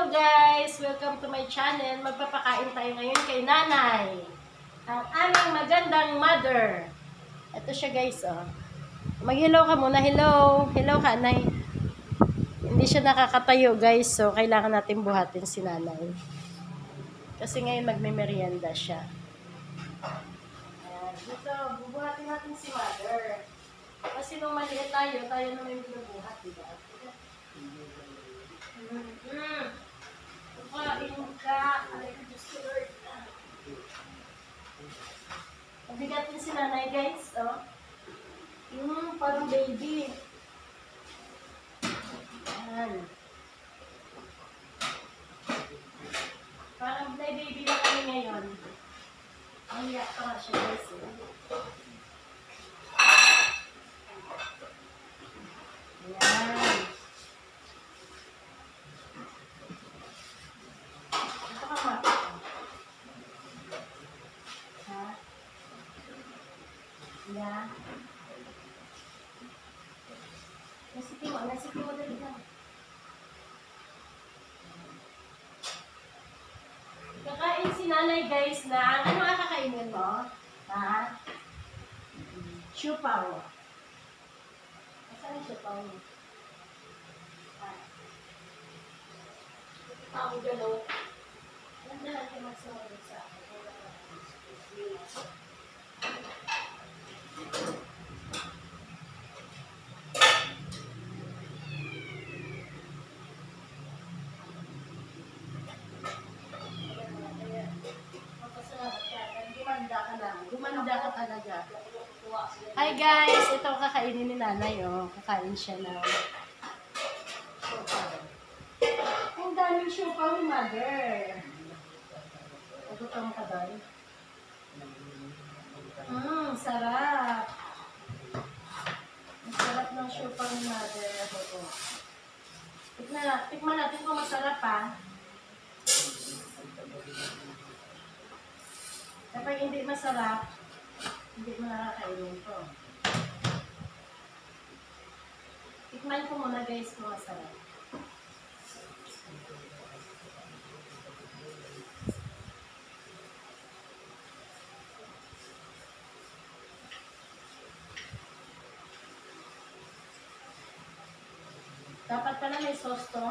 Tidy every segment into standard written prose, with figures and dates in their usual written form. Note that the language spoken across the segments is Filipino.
Hello guys! Welcome to my channel. Magpapakain tayo ngayon kay nanay. Ang aming magandang mother. Ito siya guys, oh. Mag-hello ka muna. Hello. Hello ka, nay. Hindi siya nakakatayo guys, so kailangan natin buhatin si nanay. Kasi ngayon magme-merienda siya. Ayan. Dito, bubuhatin natin si mother. Kasi nung maliit tayo naman yung binubuhat, diba? Kain ka. Aray ko, Diyos ko Lord. Mabigat din si nanay, guys. Oh. Parang baby. Ayan. Parang baby na kami ngayon. Ang iyak pa nga siya, guys. Ayan. Yeah. Nasiki mo dali lang. Kakain si nanay guys na, ano ang kakainin mo? Ha? Siupaw. Saan yung siupaw mo? Ako galaw. Nandahan ka magsumagot sa akin. Gumanda ka talaga. Hi guys! Ito kakainin ni nanay, oh. Kakain siya na. Ang daming siupaw, mother. Nagutom ka doon? Sarap. Ang sarap ng siupaw ni mother. Tikman natin kung masarap, ha. Kapag hindi masarap, hindi mo nakakainin to. Tikman ko muna guys kung masarap. Dapat pala may sauce to.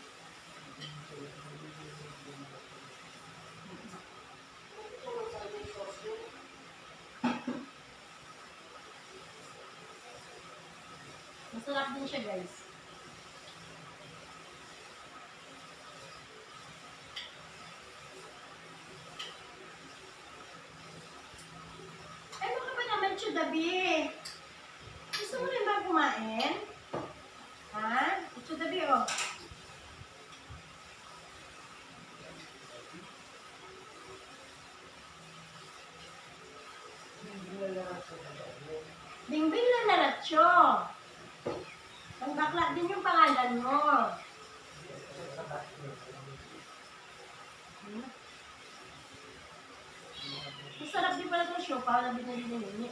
Masarap din siya guys. Ay, baka ba naman siya dabi? Gusto mo rin ba kumain? Ha? Ito dabi, oh. Bingbing na naratso. Ang bakla din yung pangalan mo. Masarap din pala itong siopaw na binili ni Nini.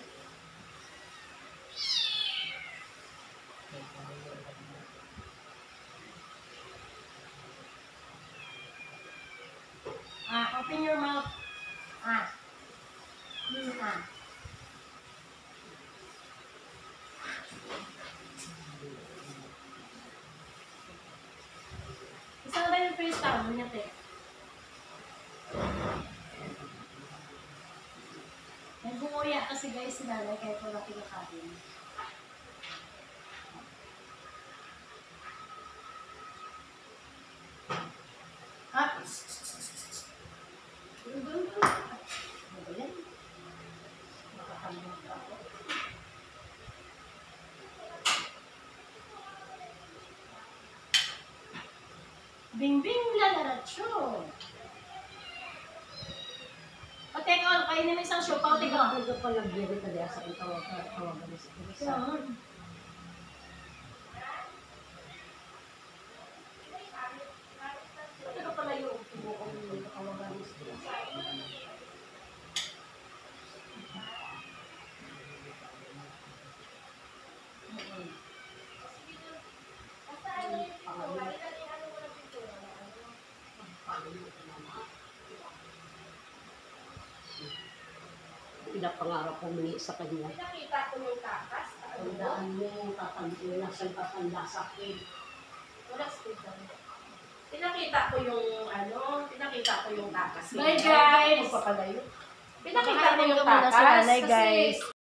Open your mouth. Isang ba yung face towel niya, te? Nagbunguya kasi guys si nanay kaya ito na pinakain. Bingbing lalaratsyo. O teka, kayo na may isang siopaw, teka. Ito pa nag-diri ka diya sa tawag ka sa Ito pala yung tubukong tawagan mo. pinapangarap humingi sa kanya. Pinakita ko yung takas. Tandaan mo, tatanda sa tatanda sa akin. Wala speaker. Pinakita ko yung pinakita ko yung takas. Bye, guys! Pinakita ko yung takas. Nanay, Kasi guys.